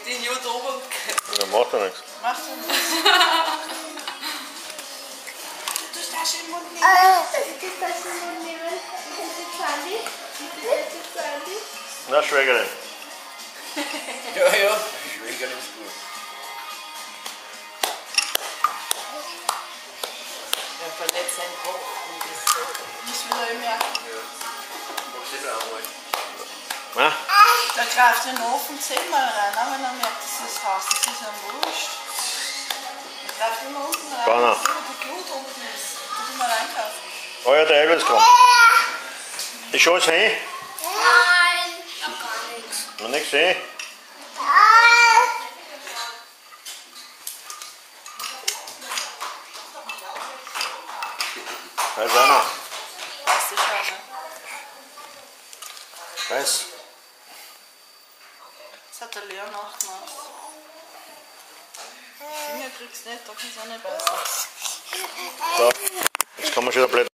Die Jut oben. Ja, macht ja nichts. Macht ja nichts. Du darfst den Mund nehmen. Du darfst den Mund nehmen. Na, Schwägerin. Ja, ja, Schwägerin ist gut. Er verletzt seinen Kopf. Das will er immer. Ja. Mach's immer einmal. Na, Da greift er in den Ofenzimmer rein, wenn er merkt, das ist heiß, das ist ihm wurscht. Er greift immer unten rein, Banner. wo die Glut unten ist. Da tun wir reinkaufen. oh ja, der Elvis kommt. Ist schon was hin? Nein, ich hab gar nichts. Noch nichts hin? Da ist einer. Weißt du schon, ne? Weiß. Das hat der Leon auch gemacht. Finger kriegst du nicht, da kannst du auch nicht beißen. So, jetzt kann man schon wieder blöd.